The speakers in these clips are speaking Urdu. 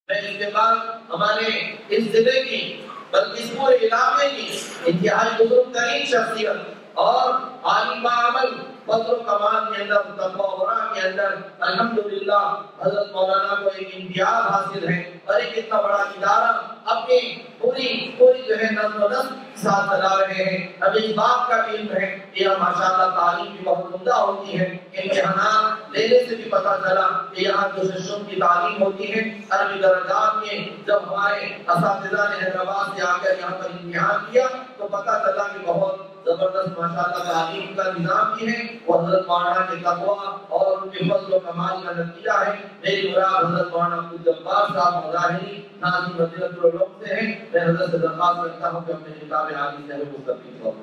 میں اس کے بعد ہمارے اس ضلع کی بلکہ اس پورے علاقے کی انتہائی بزرگ ترین شخصیت اور عالم عمل فضل و کمال کے اندر تقویٰ و ورع کے اندر الحمدللہ حضرت مولانا کو ایک امتیاز حاصل ہے اور ایک اتنا بڑا ادارہ اپنی پوری جو ہے نظم و نسق ساتھ چلا رہے ہیں. اب اس بات کا علم ہے کہ یہاں ماشاءاللہ تعلیم بھی بہت عمدہ ہوتی ہے. امتحانات لینے سے بھی پتہ چلا کہ یہاں جو ششم کی تعلیم ہوتی ہے عربی درجات میں جب ہمارے اساتذہ نے حیدرآباد سے آ کر یہاں پر امتحان کیا تو پتہ چلا کہ بہت زبردست ماشاءاللہ تعلیم کا نظام بھی ہے. وہ حضرت مولانا کے تقویٰ اور ان کے فضل و کمال کا نتیجہ ہے. میری مراد حضرت مولانا عبدالجبار صاحب مظاہری ناظم مدینۃ العلوم سے ہیں. میں حضرت سے درخواست کرتا ہوں کہ اپنے کتاب عالی سے مستفید ہوں.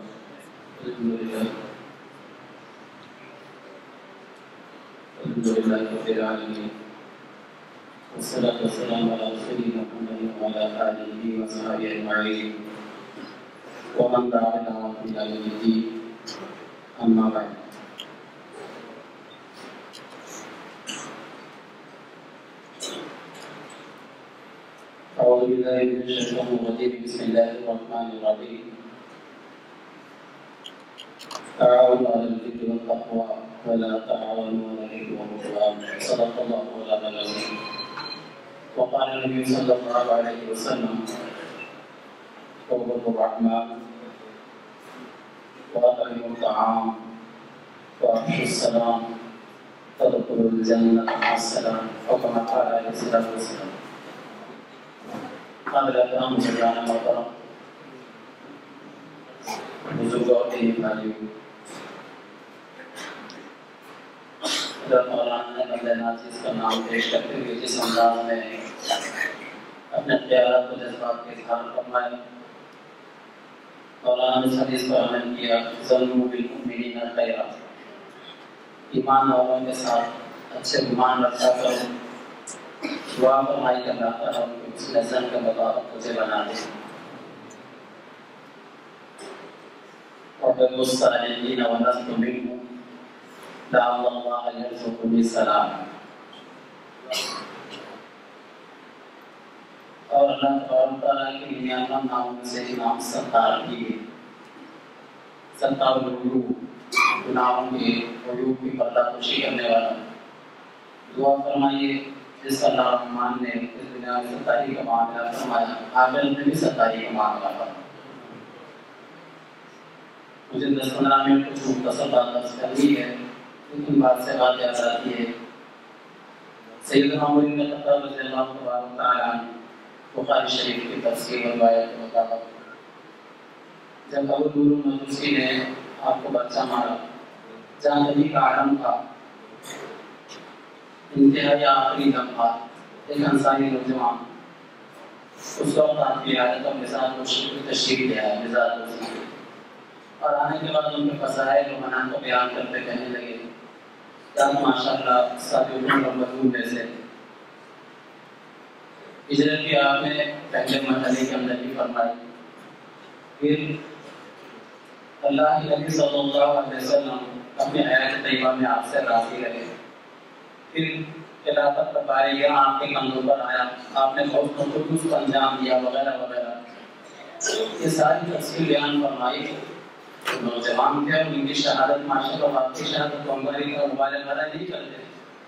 الحمدللہ رب العالمین والصلاة والسلام على رسولنا محمد وعلى آله وصحبه أجمعين ومن دعا بدعوته إلى يوم الدين أما بعد. أعوذ بالله من الشيطان الرجيم. بسم الله الرحمن الرحيم. تعاونوا على البر والتقوى ولا تعاونوا على الإثم والعدوان. صدق الله مولانا العظيم. وقال النبي صلى الله عليه وسلم قوة الرحمن وأطعموا الطعام وأفشوا السلام تدخلوا الجنة مع السلام أو كما قال عليه الصلاة والسلام. قابل احترام مسلمان محترم بزرگ اور دینی بھائیوں، حضرت مولانا نے بندہ ناچیز کا نام پیش کرتے ہوئے جس انداز میں اپنے خیالات و جذبات کے اظہار فرمائے، مولانا نے اس حدیث پر عمل کیا ظنوا بالمؤمنین خیرا، ایمان والوں کے ساتھ اچھے گمان رکھا کرو. دعا فرمائی کہ اللہ تعالیٰ ان کو اس لحظن کے مطابق مجھے بنا دے. وَحِبُّ الصَّالِحِينَ وَلَسْتُ مِنْهُمْ لَعَلَّ اللَّهَ يَرْزُقُ بِالسَّلَامِ. اور اللہ تعالیٰ کی نعمت ناموں میں سے نام ستار کی ہے. ستار العیوب، گناہوں کے عیوب کی پردہ پوشی کرنے والا. دعا فرمائیے جس اللہ رحمان نے اس دنیا میں ستاری کا معاملہ فرمایا، آخرت میں بھی ستاری کا معاملہ فرمایا. مجھے 10-15 منٹ کچھ مختصر بات درس کرنی ہے، لیکن بات سے بات یاد آتی ہے. سیدنا عمر بن الخطاب رضی اللہ تعالیٰ عنہ بخاری شریف کی تفسیر اور روایت کے مطابق جب ابو لؤلؤ المجوسی نے آپ کو بچہ مارا، جہاں نبی کا عالم تھا، انتہائی آخری لمحہ ایک انصاری نوجوان اس وقت آپ کی عادت اور مزاج کو تشریح دیا ہے، مزاج کو، اور آنے کے بعد ان کے فضائل و مناقب کو بیان کرتے کہنے لگے کہ آپ ماشاءاللہ سابقون الاولون میں سے. ہجرت کی آپ نے پہلے مرحلے کے اندر بھی فرمائی. پھر اللہ کے نبی صلی اللہ علیہ وسلم اپنے حیات طیبہ میں آپ سے راضی رہے. پھر خلافت کا بارے آپ کے کندھوں پر آیا، آپ نے بہت خصوص کا انجام دیا وغیرہ وغیرہ. یہ ساری تفصیل بیان فرمائی. نوجوان تھے اور ان کی شہادت ماشاءاللہ آپ کی شہادت کو ہماری کا مبالغہ نہیں کرتے.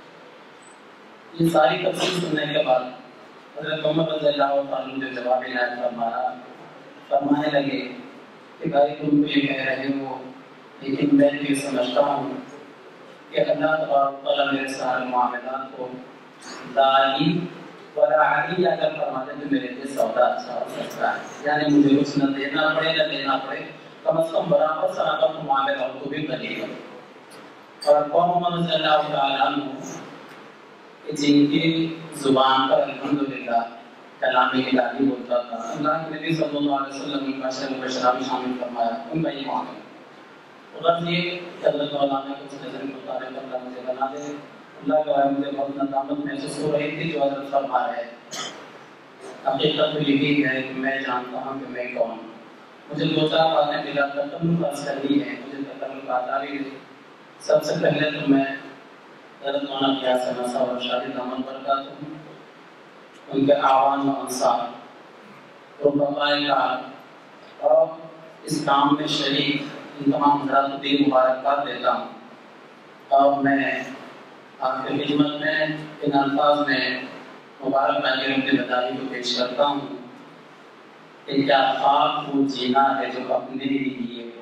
یہ ساری تفصیل سننے کے بعد حضرت عمر رضی اللہ عنہ نے جواب عنایت فرمانے لگے کہ بھائی تم یہ کہہ رہے ہو، لیکن میں یہ سمجھتا ہوں کہ اللہ تبارک تعالیٰ میرے سارے معاملات کو داعی وراعی اگر فرما دے تو میرے لیے سودا اچھا ہو سکتا ہے. یعنی مجھے کچھ نہ دینا پڑے نہ لینا پڑے، کم از کم برابر صحابہ کو معاملات کو بھی بنے گا. اور قوم عمر رضی اللہ تعالیٰ عنہ جن کی زبان پر الحمدللہ کلام الہی ہوتا تھا، اللہ کے نبی صلی اللہ علیہ وسلم ان کا شرف و شراب شامل فرمایا، ان کا یہ معاملہ. غرض یہ کہ حضرت مولانا کچھ نظر مطالعہ پر اللہ مجھے بنا دے. اللہ کے بارے مجھے بہت ندامت محسوس ہو رہی تھی جو حضرت فرما رہے ہیں. حقیقت تو یہی ہے کہ میں جانتا ہوں کہ میں کون ہوں. مجھے 2-4 باتیں بلا تکلف عرض کرنی ہے، مجھے تکلف آتا بھی ہے. سب سے پہلے تو میں حضرت مولانا قیاس احمد صاحب اور شاہد احمد برکاتہ ان کے اعوان و انصار رفقائے کار اور اس کام میں شریک ان تمام حضرات کو دل مبارکباد دیتا ہوں، اور میں آپ کی خدمت میں ان الفاظ میں مبارک تعلیم کے بدائی کو پیش کرتا ہوں کہ کیا خواب وہ جینا ہے جو اپنے ہی لیے ہو،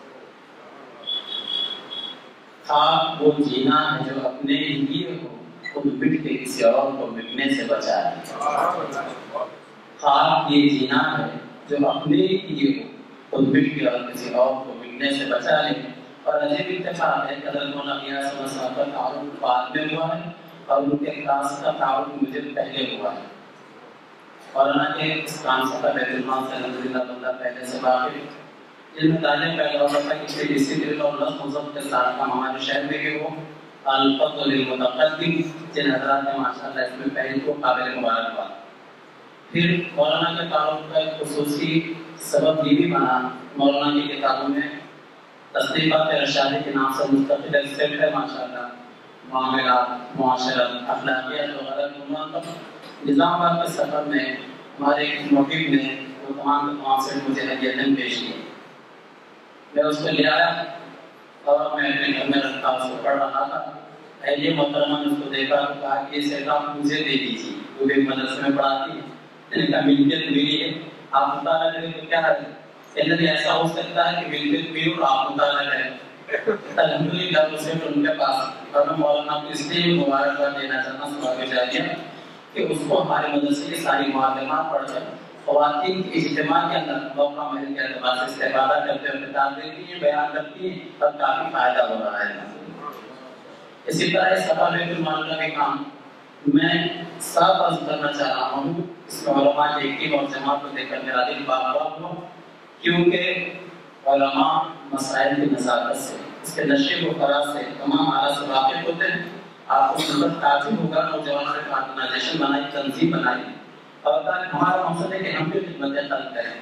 خواب وہ جینا ہے جو اپنے ہی لیے ہو، خود مٹ کے کسی اور کو مٹنے سے بچائے۔ خواب یہ جینا ہے جو اپنے ہی لیے ہو، خود مٹ کے اور کسی اور کو مٹنے سے بچا لے۔ اور عجیب اتفاق ہے کہ حضرت مولانا غیاث احمد صاحب کا تعارف بعد میں ہوا ہے اور ان کے کلاس کا تعارف مجھے پہلے ہوا ہے۔ مولانا کے اس کام سے بیت المال سے الحمدللہ بندہ پہلے سے واقف، جن میں تعلیم پیدا ہوتا تھا کہ صرف ڈسپلن اور نظم و ضبط کے ساتھ کام ہمارے شہر میں بھی ہو۔ الفضل للمتقدم، جن حضرات نے ماشاءاللہ اس میں پہلے کو قابل مبارکباد۔ پھر مولانا کے تعارف کا ایک خصوصی سبب یہ بھی بنا، مولانا کی کتابوں میں تصنیفات ارشادی کے نام سے مستقل ایک سیٹ ہے ماشاءاللہ، معاملات، معاشرت، اخلاقیات وغیرہ عنوان پر۔ نظام آباد کے سفر میں ہمارے ایک محب نے وہ تمام سیٹ مجھے ہدیتاً پیش کی، میں اس کو لے آیا اور میں اپنے گھر میں رکھا، اس کو پڑھ رہا تھا۔ اہلیہ محترمہ نے اس کو دیکھا تو کہا کہ یہ سیٹ آپ مجھے دے دیجیے، وہ بھی مدرسے میں پڑھاتی ہے۔ میں نے کہا ملکیت میری ہے، آپ مطالعہ کریں تو کیا ہے؟ کہتے ایسا ہو سکتا ہے کہ ملکیت میری اور آپ مطالعہ کریں۔ الحمدللہ اسے ان کے پاس، اور میں مولانا کو اس لیے مبارکباد دینا چاہتا ہوں سوال جاریہ کہ اس کو ہمارے مدرسے کی ساری معلومات پڑھ کر خواتین کے اجتماع کے اندر موقع محل کے اعتبار سے استفادہ کرتے ہوئے خطاب دیتی ہیں، بیان کرتی ہیں اور کافی فائدہ ہو رہا ہے۔ اسی طرح اس سفر بیت المال کا بھی کام میں صاف عرض کرنا چاہ رہا ہوں، اس میں علماء کی ایک ٹیم اور جماعت کو دیکھ کر میرا دل باغ ہوا، کیونکہ علماء مسائل کی نزاکت سے، اس کے نشے و فراز سے تمام اعلیٰ سے واقف ہوتے ہیں۔ آپ کو سنت تعجب ہوگا، نوجوانوں نے آرگنائزیشن بنائی، تنظیم بنائی، اور ہمارا مقصد ہے کہ ہم بھی خدمت خلق کریں۔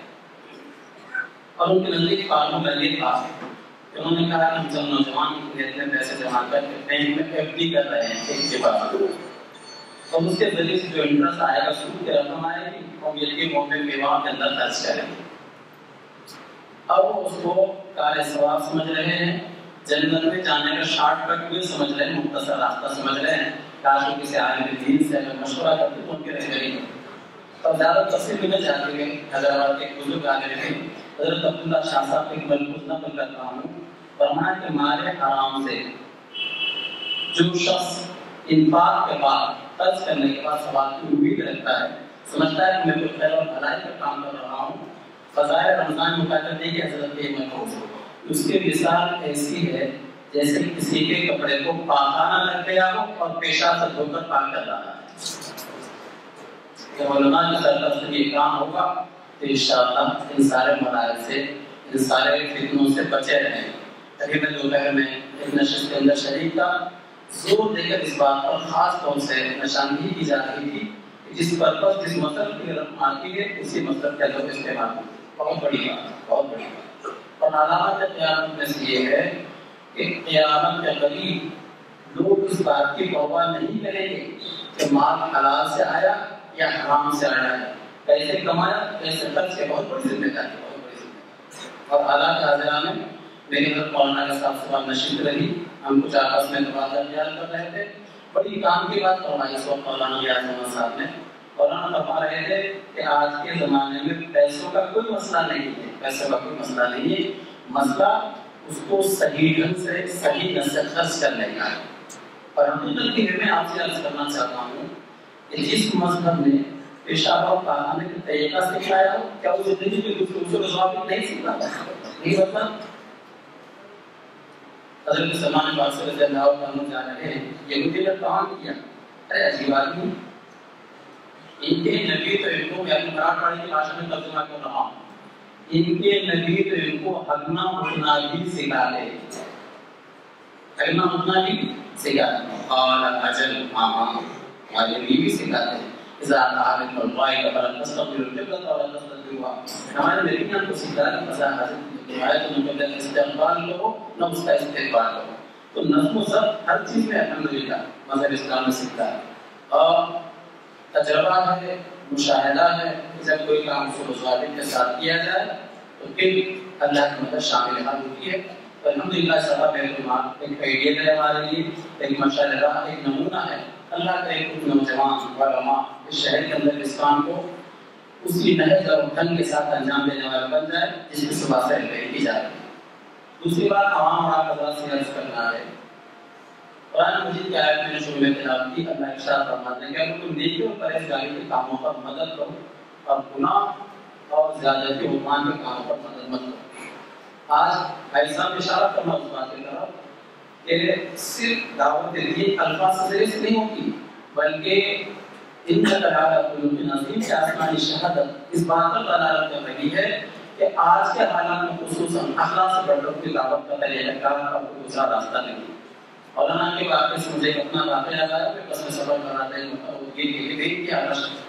اور ان کے نزدیک فارموں کا یہ تھا کہ انہوں نے کہا کہ ہم سب نوجوان اتنے پیسے جمع کر کے بینک میں ایف ڈی کر رہے ہیں ایک کے بعد، اور اس کے ذریعے سے جو انٹرسٹ آئے گا، سود کی رقم آئے گی، ہم یہ موقع بیواہ کے اندر خرچ کریں گے۔ اب وہ اس کو کار ثواب سمجھ رہے ہیں، جنت میں جانے کا شارٹ کٹ بھی سمجھ رہے ہیں، مختصر راستہ سمجھ رہے ہیں۔ کاش وہ کسی عالم دین سے اگر مشورہ کرتے تو ان کے رہبری میں، اور زیادہ تفصیل میں جاتے ہوئے حیدرآباد کے ایک بزرگ عالم تھے حضرت عبداللہ شاہ صاحب کے ملفوظ نقل کرتا ہوں، فرمایا کہ مال حرام سے جو شخص انفاق کے بعد، خرچ کرنے کے بعد ثواب کی امید رکھتا ہے، سمجھتا ہے کہ میں کوئی خیر اور بھلائی کا کام کر رہا ہوں، فضائل رمضان مقرر نہیں کہ حضرت کے محفوظ، اس کی مثال ایسی ہے جیسے کسی کے کپڑے کو پاخانہ لگ گیا ہو اور پیشاب سے دھو کر پاک کر رہا ہے۔ جب علماء کی سرپرستی یہ کام ہوگا تو انشاءاللہ ان سارے ملائل سے، ان سارے فتنوں سے بچے رہیں۔ ابھی میں دوپہر میں ایک نشست کے اندر شریک تھا، زور دے کر اس بات پر خاص طور سے نشاندہی کی جا رہی تھی کہ جس پرپس، جس مطلب کی رقم آتی ہے، اسی مطلب کا لوگ استعمال کریں۔ بہت بڑی بات، بہت بڑی بات۔ اور علامت قیامت میں سے یہ ہے کہ قیامت کے قریب لوگ اس بات کی توبہ نہیں کریں گے کہ مال حلال سے آیا یا حرام سے آیا ہے، کیسے کمایا، کیسے خرچ کیا، بہت بڑی ذمہ داری، بہت بڑی ذمہ داری۔ اور اعلیٰ کے حاضران میں میری حضرت مولانا کے ساتھ صبح نشست رہی، ہم کچھ آپس میں تبادلہ خیال کر رہے تھے، بڑی کام کی بات فرمائی اس وقت مولانا غیاث احمد صاحب نے۔ مولانا فرما رہے تھے کہ آج کے زمانے میں پیسوں کا کوئی مسئلہ نہیں ہے، پیسوں کا کوئی مسئلہ نہیں ہے، مسئلہ اس کو صحیح ڈھنگ سے، صحیح ڈھنگ سے خرچ کرنے کا ہے۔ اور حقیقت کی میں آپ سے عرض کرنا چاہتا ہوں کہ جس مذہب نے پیشاب اور پاخانے کے طریقہ سکھایا ہو، کیا وہ زندگی کے دوسروں ضوابط نہیں سکھاتا؟ نہیں مطلب حضرت سلمان فارسی رضی اللہ عنہ جا رہے ہیں، یہودی نے کام کیا، ارے عجیب آدمی، ان کے نبی تو ان کو، میں اپنی مراٹھواڑی کی بھاشا میں ترجمہ کر رہا ہوں، ان کے نبی تو ان کو ہگنا اٹھنا بھی سکھاتے، ہگنا اٹھنا بھی سکھاتے، اور اجل ماما ہمارے نبی بھی سکھاتے ہیں، اذا تعلق القائد فلا تستقبل القبلة ولا تستدبرها، ہمارے نبی نے ہم کو سکھایا کہ فضاحت روایت میں قبلہ استقبال کرو نہ اس کا استقبال کرو۔ تو نظم و ضبط ہر چیز میں الحمدللہ مذہب اسلام نے سکھایا۔ اور تجربہ ہے، مشاہدہ ہے کہ جب کوئی کام ظالم کے ساتھ کیا جائے تو پھر اللہ کی مدد شامل ہوتی ہے۔ الحمدللہ سبب ایک آئیڈیا ہے ہمارے لیے، ایک مشاہدہ، ایک نمونہ ہے۔ اللہ کا ایک نوجوان علماء اس شہر کے اندر اس کام کو اسی نہج اور ڈھنگ کے ساتھ انجام دینے والا بن جائے جس کی صبح سے کی جا رہی ہے۔ دوسری بات عوام اور آپ حضرات سے عرض کرنا ہے، قرآن مجید کی آیت میں نے شروع میں تلاوت کی، اللہ ارشاد فرماتے ہیں کہ اگر تم نیکی اور پرہیزگاری کے کاموں پر مدد کرو اور گناہ اور زیادتی و عدوان کے کاموں پر مدد مت کرو۔ آج بھائی صاحب اشارہ کرنا اس بات کی طرف کہ صرف دعوت دین الفاظ سے نہیں ہوتی، بلکہ ان کا دلالہ قلوب نظیم سے آسمانی شہادت اس بات پر دلالت کر رہی ہے کہ آج کے حالات میں خصوصاً اخلاق سے بڑھ کر دعوت کا طریقہ کار کا کوئی دوسرا راستہ نہیں۔ مولانا کے واقعے سے مجھے اپنا واقعہ یاد آیا کہ بس میں سفر کر رہا تھا، یہ کیا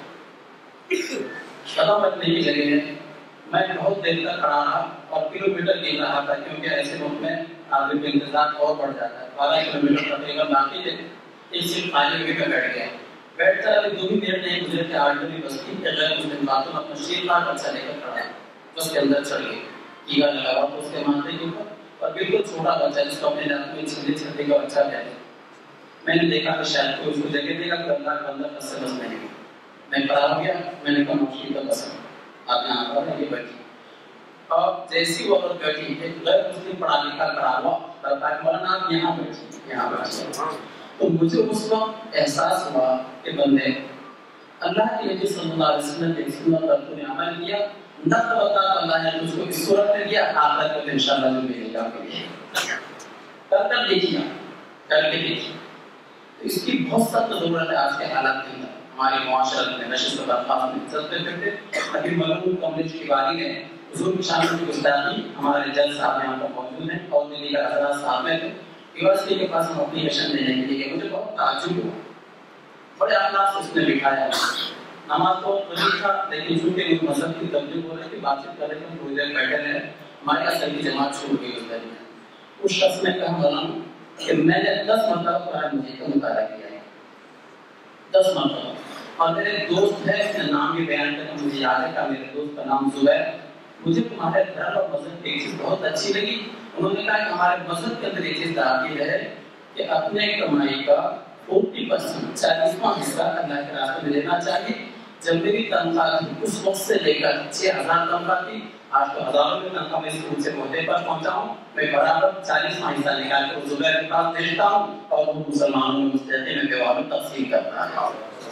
قدم رکھنے کی جگہ ہے، میں بہت دیر تک کھڑا رہا اور کلومیٹر گن رہا تھا، کیونکہ ایسے وقت میں آدمی کا انتظار اور بڑھ جاتا ہے۔ 12 کلومیٹر تقریباً باقی تھے، ایک سیٹ خالی ہوئی میں بیٹھ گیا، بیٹھ کر ابھی 2 ہی منٹ نہیں گزرے تھے آرڈنری بس کی کہ غیر مسلم خاتون اپنا شیر کاٹ کر چلے کر کھڑا ہے، بس کے اندر چڑھ گئی، ٹیکا لگا ہوا اس کے ماتھے کے اوپر، اور بالکل چھوٹا بچہ جس کو اپنے ہاتھ میں چھلے کا بچہ کہتے ہیں۔ میں نے دیکھا کہ شاید کوئی اس کو جگہ دے گا کہ اللہ کا بندہ بس سے بس نہیں، میں کھڑا ہو گیا، میں نے کہا موشی کا بس آپ یہاں پر ہے، یہ بیٹھی، اور جیسی وہ عورت بیٹھی ایک غیر مسلم پڑھا لکھا کھڑا ہوا، مولانا آپ یہاں بیٹھی، یہاں بیٹھی، تو مجھے اس وقت احساس ہوا کہ بندے اللہ کے نبی صلی اللہ علیہ وسلم کی سنت پر تو نے عمل کیا، نہ تو اللہ نے تجھ کو اس صورت میں دیا، آخرت میں انشاءاللہ جو ملے گا کے لیے کر دیکھیے، کر کے دیکھیے۔ اس کی بہت سخت ضرورت ہے آج کے حالات کے اندر، ہمارے معاشرت میں نشست و برخاست میں عزت پہ کرتے۔ ابھی ملون کالج کی باری ہے، حضور کی شان کی گستاخی، ہمارے جج صاحب یہاں پر موجود ہیں اور دلی کا حضرات صاحب میں یونیورسٹی کے پاس ہم اپلیکیشن دینے کے لیے، مجھے بہت تعجب ہوا، بڑے اخلاق سے اس نے بٹھایا، نماز تو نہیں تھا لیکن چونکہ ایک مذہب کی تبلیغ ہو رہی تھی، بات چیت کر رہے تھے، تھوڑی دیر بیٹھے رہے، ہماری اصل کی جماعت شروع ہوئی اس دن میں۔ اس شخص نے کہا مولانا کہ میں نے 10 مرتبہ قرآن مجید کا مطالعہ کیا ہے، 10 مرتبہ، اور میرے دوست ہے اس نے نام بھی بیان کرنا مجھے یاد ہے کہ میرے دوست کا نام زبیر، مجھے تمہارے دھرم اور مذہب کی ایک چیز بہت اچھی لگی، انہوں نے کہا کہ ہمارے مذہب کے اندر ایک چیز داخل ہے کہ اپنے کمائی کا 40% 40واں حصہ اللہ کے راستے میں دینا چاہیے۔ جب میری تنخواہ تھی اس وقت سے لے کر 6000 تنخواہ تھی، آج تو ہزاروں میں تنخواہ میں اسکول سے عہدے پر پہنچا ہوں، میں برابر 40واں حصہ نکال کر زبیر کے پاس بھیجتا ہوں اور وہ مسلمانوں میں مستحقین میں بیوہ میں تقسیم کرتا ہے۔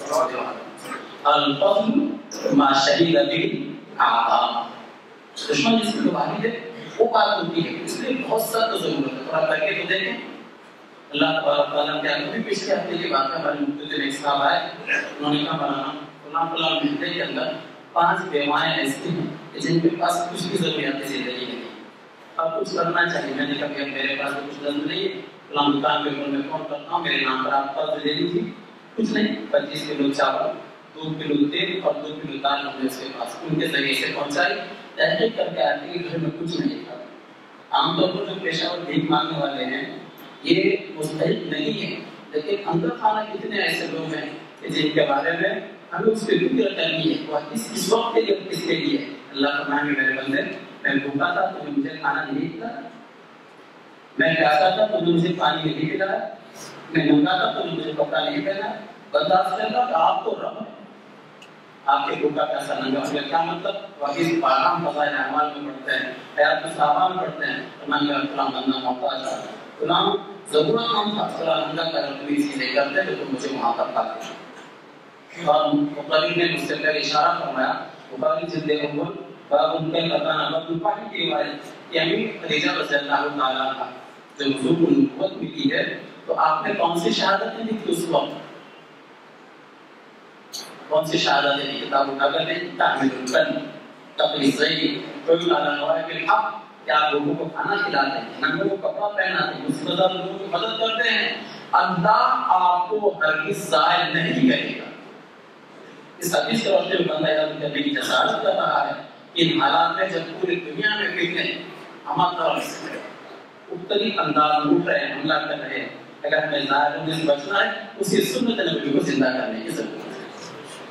الفضل ما شہید بالاعداء، دشمن جس کی گواہی دے وہ بات ہوتی ہے، اس لیے بہت سخت ضرورت ہے، تھوڑا کر کے تو دیکھیں۔ اللہ تبارک تعالیٰ کیا کبھی پچھلے ہفتے کی بات ہے، ہمارے مفتی ایک صاحب آئے، انہوں نے کہا مولانا فلاں مہینے کے اندر 5 بیوائیں ایسی ہیں کہ جن کے پاس کچھ بھی ضروریات زندگی نہیں، اب کچھ کرنا چاہیے۔ میں نے کہا کہ میرے پاس تو کچھ دند نہیں ہے، فلاں دکان کے اوپر میں فون کرتا ہوں، میرے نام پر آپ قرض لے لیجیے، کچھ نہیں، 25 کلو چاول، 2 کلو تیل اور 2 کلو دال ہم نے اس کے پاس ان کے ذریعے سے پہنچائی۔ تحقیق کر کے آتے کہ گھر میں کچھ نہیں تھا۔ عام طور پر جو پیشہ ور بھیک مانگنے والے ہیں یہ مستحق نہیں ہے، لیکن اندر خانہ کتنے ایسے لوگ ہیں کہ جن کے بارے میں ہمیں اس پہ فکر کرنی ہے، وہ اس وقت کے لیے کس کے لیے۔ اللہ فرمائے میرے بندے، میں بھوکا تھا تو نے مجھے کھانا نہیں کھلایا، میں پیاسا تھا تو نے مجھے پانی نہیں پلایا، میں ننگا تھا تو نے مجھے کپڑا نہیں پہنا۔ برداشت کرنا کہ آپ تو رب ہے، آپ کے بھوکا پیاسا ننگا ہو گیا، کیا مطلب؟ واقعی پاکام فضائل اعمال میں پڑھتے ہیں، حیات الصحابہ میں پڑھتے ہیں، فرمان کا فلاں بندہ محتاج تھا، فلاں ضرورت مند تھا، فلاں ننگا کا کوئی چیزیں کرتے تو تم مجھے وہاں پر پاتے۔ اور مقرر نے مجھ سے پہلے اشارہ فرمایا، بخاری جلد اول باب ان کے قطان ابد الفاہی کی روایت کہ امیر خدیجہ رضی اللہ تعالیٰ عنہ جب حضور کو نبوت ملی ہے تو آپ نے کون سی شہادتیں دی تھی اس وقت؟ کون سی شہادتیں دی؟ کتاب اٹھا کر دیں، تعمیر القلب، تقریضی، قول علی نوائب الحق، کہ آپ لوگوں کو کھانا کھلاتے ہیں، ننگوں کو کپڑا پہناتے ہیں، مصیبت زدہ لوگوں کی مدد کرتے ہیں، اللہ آپ کو ہرگز ضائع نہیں کرے گا۔ اس حدیث کے روشنی میں بندہ یاد کرنے کی جسارت کر رہا ہے کہ ان حالات میں جب پوری دنیا میں فتنے ہمارا طرف سے مختلف انداز میں اٹھ رہے ہیں، حملہ کر رہے ہیں، اگر ہمیں ظاہر ہونے سے بچنا ہے اسی سنت نبی کو زندہ کرنے کی ضرورت ہے۔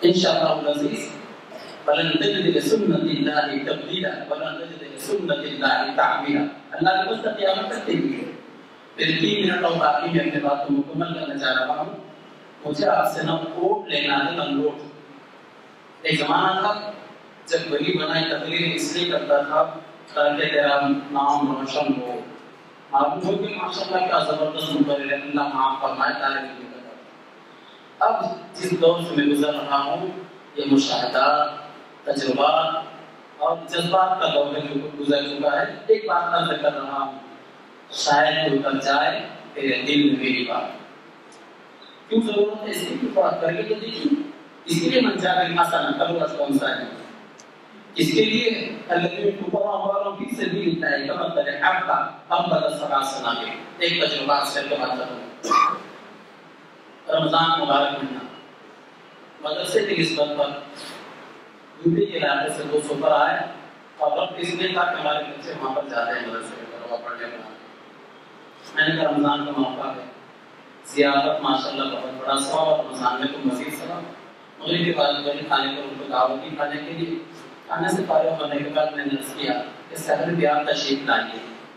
انشاءاللہ العزیز ولن تجد لسنت اللہ تبدیلا ولن تجد لسنت اللہ تعبیرا. اللہ کے بس قیامت تک دیکھیں گے. پھر 3 منٹ اور باقی میں اپنے بات کو مکمل کرنا چاہ رہا ہوں. مجھے آپ سے نہ کوٹ لینا ہے نہ نوٹ. ایک زمانہ تھا جب بڑی بنائی تقریر اس لیے کرتا تھا تاکہ تیرا نام روشن ہو. معلوم ہو کہ ماشاءاللہ کیا زبردست مقرر ہے, اللہ معاف فرمائے طالب علم کا. اب جس دور سے میں گزر رہا ہوں یہ مشاہدات, تجربات اور جذبات کا دور ہے جو گزر چکا ہے. ایک بات کا ذکر کر رہا ہوں, شاید کوئی کر جائے تیرے دل میں میری بات. کیوں ضرورت ہے اس کی بات کر کے تو دیکھیں. اس کے لیے منجا کا آسان کرو اس کون سا ہے. اس کے لیے الذین یقولون فی سبیل اللہ کما تلحق اب بدل سبع سنابل. ایک تجربہ سے کے بات کروں. رمضان مبارک مہینہ مدرسے کی نسبت پر دوسرے علاقے سے 200 پر آئے اور رب اس نے کہا کہ ہمارے بچے وہاں پر جاتے ہیں مدرسے کے طرف پڑھنے کے. میں نے کہا رمضان کا موقع ہے, زیارت ماشاءاللہ بہت بڑا ثواب اور رمضان میں تو مزید ثواب. مغرب کے بعد میں کھانے پر ان کو دعوت دی کھانے کے لیے. کھانے سے فارغ ہونے کے بعد میں نے عرض کیا کہ سحر بھی آپ تشریف لائیے.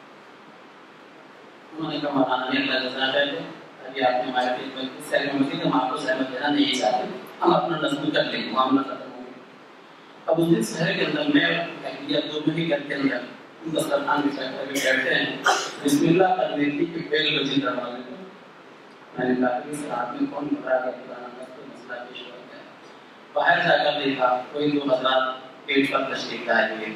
انہوں نے کہا مولانا نے اللہ جزا خیر دے تاکہ آپ نے ہمارے پیٹ میں سحر مزید ہم آپ کو سہمت دینا نہیں چاہتے, ہم اپنا نظم کر لیں, معاملہ ختم ہو گیا. اب اس دن سحر کے اندر میں یا 2 مہینے کے اندر دسترخوان بچھا کر کے بیٹھتے ہیں. بسم اللہ کرنے کی کہ بیل بجی دروازے پر. میں نے کہا کہ اس رات میں کون گھبرا کر قرآن کا کوئی مسئلہ پیش ہو گیا. باہر جا کر دیکھا کوئی 2 حضرات پیٹ پر تشریف لائے ہوئے.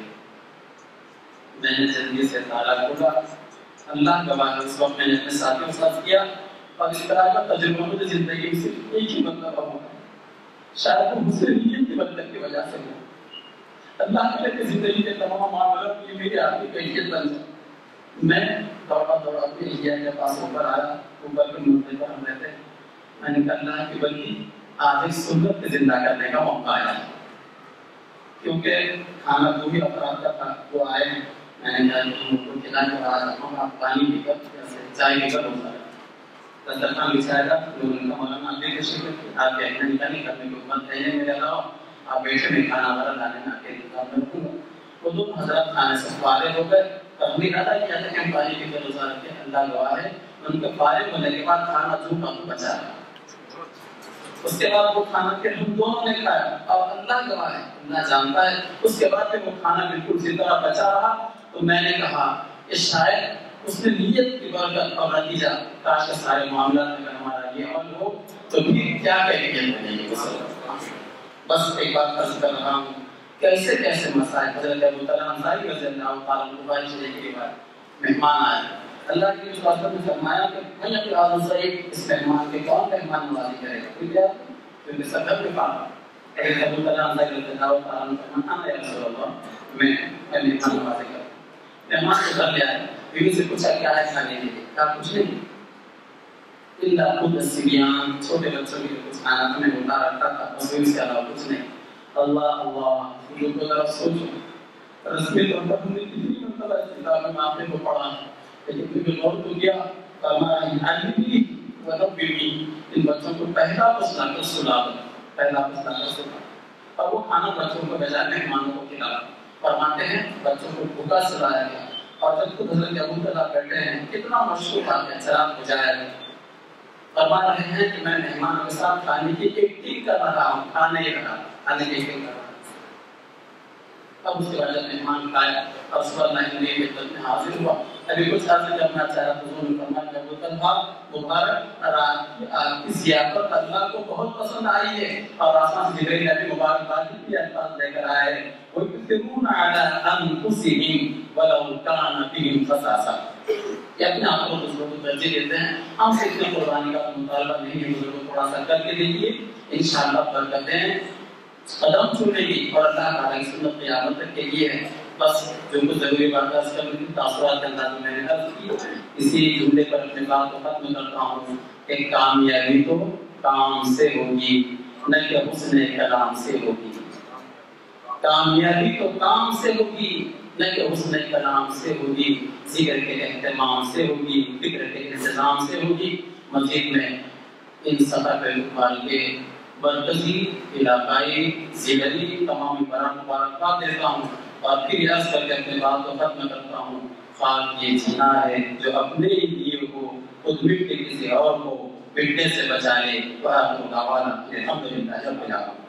میں نے جلدی سے تالا کھولا. اللہ گواہ اس وقت میں نے اپنے ساتھیوں کے ساتھ کیا اور اس طرح کا تجربہ مجھے زندگی میں صرف ایک ہی مرتبہ ہوا. شاید وہ حسن نیت کی برکت کی وجہ سے ہوا. اللہ کرے کہ زندگی کے تمام معاملات کی میری آپ کی کیفیت بن جائے. میں دوڑا کے انڈیا کے پاس اوپر آیا. اوپر کے منزل پر ہم رہتے. میں نے کہا اللہ کی بندی آج ایک سنت کو زندہ کرنے کا موقع آیا, کیونکہ کھانا 2 ہی افراد کا تھا. وہ آئے, میں نے کہا ان کو کھلا کے بعد آپ پانی پی کر چائے پی کر روزہ رکھا. دسترخوان بچھایا گا. لوگوں نے کہا مولانا آپ بھی تشریف رکھیے, آپ کے اہل نکاح کرنے کی حکمت ہے میرے علاوہ, آپ بیٹھے میں کھانا وغیرہ لانے میں آ کے کام رکھوں گا. وہ 2 حضرات کھانے سے فارغ ہو گئے. ہم نے کہا کیا تھا کہ ہم پانی پی کر روزہ رکھے. اللہ گواہ ہے ان کے فارغ ہونے کے بعد کھانا جھوٹا تو بچا رہا. اس کے بعد وہ کھانا پھر ہم دونوں نے کھایا اور اللہ گواہ ہے, اللہ جانتا ہے. اس کے بعد پھر وہ کھانا بالکل اسی طرح بچا رہا. تو میں نے کہا کہ شاید اس نے نیت کی برکت اور نتیجہ کاش کے سارے معاملات میں ہمارا یہ عمل ہو تو پھر کیا کہنے کے لیے. بس ایک بات عرض کر رہا ہوں, کیسے کیسے مسائل. حضرت ابو طلحہ انصاری رضی اللہ تعالیٰ عنہ بخاری شریف کی روایت, مہمان آئے. اللہ کی اس بات نے فرمایا کہ میں اپنے آدم صحیح اس مہمان کے کون مہمان نوازی کرے گا, کیونکہ سفر میں پانا. حضرت ابو طلحہ انصاری رضی اللہ تعالیٰ عنہ فرمایا یا رسول اللہ میں مہمان نوازی کروں. مہمان کو کر لے آئے. بیوی سے پوچھا کیا ہے کھانے کے لیے. کہا کچھ نہیں اللہ خود السبیان, چھوٹے بچوں کے لیے کچھ کھانا میں ہوتا رکھتا تھا, بس اس کے علاوہ کچھ نہیں. اللہ اللہ جو کو ذرا سوچو. رسمی طور پر ہم نے کتنی مرتبہ اس کتاب میں آپ نے کو پڑھا ہے, لیکن پھر غور تو کیا فرمایا علی وربی, ان بچوں کو پہلا پسلا کر سلا دو, پہلا پسلا کر سلا. اور وہ کھانا بچوں کو بجائے مہمانوں کو کھلا. فرماتے ہیں بچوں کو بھوکا سلایا گیا. اور جب خود حضرت ابو طلحہ بیٹھے ہیں کتنا مشہور بات ہے, چراغ بجایا گیا. فرما رہے ہیں کہ میں مہمانوں کے ساتھ کھانے کی ایکٹنگ کر رہا ہوں, کھانے کی ایکٹنگ کر رہا ہوں. اب اس کے بعد جب مہمان کھایا اور صبح اللہ نے خدمت میں حاضر ہوا. ابھی کچھ عرض کرنا چاہ رہا حضور نے فرمایا کہ ابو طلحہ مبارک رات کی ضیافت اللہ کو بہت پسند آئی ہے اور آسمان سے جبرائیل نبی مبارک بات کی الفاظ لے کر آئے ہیں وَيُؤْثِرُونَ عَلَىٰ أَنفُسِهِمْ وَلَوْ كَانَ بِهِمْ خَصَاصَةٌ. یہ اپنے آپ کو دوسروں کو ترجیح دیتے ہیں. ہم سے اتنی قربانی کا مطالبہ نہیں ہے, دوسروں کو تھوڑا سا کر کے دیجیے, انشاءاللہ برکتیں قدم چھوڑے گی اور اللہ تعالیٰ کی سنت قیامت تک کے لیے ہے. بس جو کچھ ضروری بات ہے کرنے کی تاثرات کے انداز میں نے عرض کی. اسی جملے پر اپنے بات کو ختم کرتا ہوں کہ کامیابی تو کام سے ہوگی نہ کہ حسن کلام سے ہوگی. کامیابی تو کام سے ہوگی نہ کہ حسن کلام سے ہوگی, ذکر کے اہتمام سے ہوگی, فکر کے انتظام سے ہوگی. مزید میں ان سطح پہ اقبال کے مرکزی علاقائی ضلعی تمام مبارکباد دیتا ہوں اور پھر عرض کر کے اپنے بات کو ختم کرتا ہوں. خاک یہ جینا ہے جو اپنے لیے کو خود مٹ کے کسی اور کو مٹنے سے بچا لے. وآخر دعوانا الحمدللہ رب العالمین.